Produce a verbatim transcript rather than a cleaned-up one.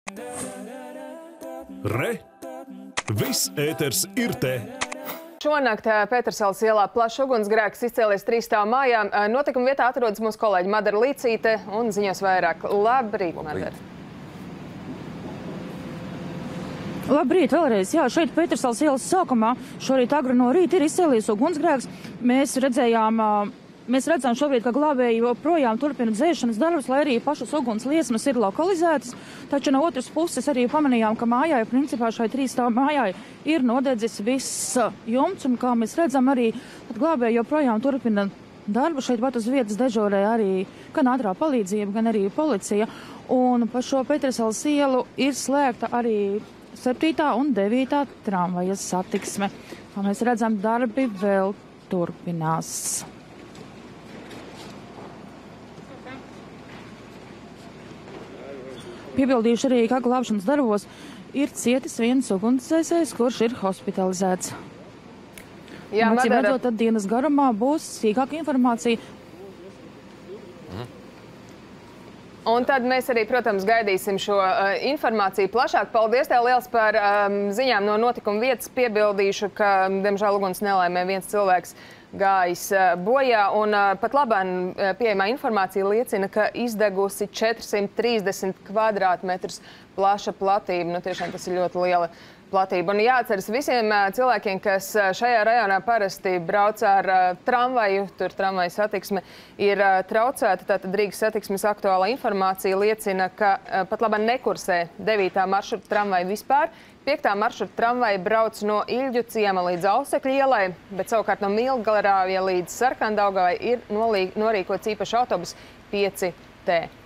Re! Viss ēters ir te! Šonakt Pētersalas ielā plašs ugunsgrēks izcēlies trīsstāvu mājā. Notikuma vietā atrodas mūsu kolēģe Madara Līcīte un ziņos vairāk. Labrīt, Madara! Labrīt, vēlreiz. Jā, šeit Pētersalas ielas sākumā šorīt agri no rīta ir izcēlies ugunsgrēks. Mēs redzējām, mēs redzam šobrīd, ka glābēji joprojām turpina dzēšanas darbus, lai arī pašas uguns liesmas ir lokalizētas. Taču no otras puses arī pamanījām, ka mājai, principā šai trīsstāvu mājai, ir nodedzis viss jumts. Un kā mēs redzam, arī glābēji joprojām turpina darbu. Šeit pat uz vietas dežūrē arī gan ātrā palīdzība, gan arī policija. Un pa šo Pētersalas ielu ir slēgta arī septītā un devītā tramvaja satiksme. Kā mēs redzam, darbi vēl turpinās. Piebildīšu arī, ka glābšanas darbos ir cietis viens ugunsdzēsējs, kurš ir hospitalizēts. Jā, Madara. Madara. Tad dienas garumā būs sīkāka informācija. Un tad mēs arī, protams, gaidīsim šo uh, informāciju plašāk. Paldies tev liels par um, ziņām no notikuma vietas. Piebildīšu, ka, diemžēl, uguns nelaimē viens cilvēks gājis uh, bojā. Un uh, pat labāk uh, pieejamā informācija liecina, ka izdegusi četrsimt trīsdesmit kvadrātmetrus plaša platība. Nu, tiešām tas ir ļoti liela platība. Un jāatceras visiem uh, cilvēkiem, kas uh, šajā rajonā parasti brauc ar uh, tramvaju, tur tramvaju satiksme ir uh, traucēta. Tātad Rīgas satiksmes aktuālā informācija liecina, ka uh, pat labāk nekursē devītā maršruta tramvaja vispār. piektā maršruta tramvaja brauc no Ilģu ciema līdz Ausekļu ielai, bet savukārt no Miltgalerāvja līdz Sarkandaugavai ir nolī, norīkots īpaši autobus pieci T.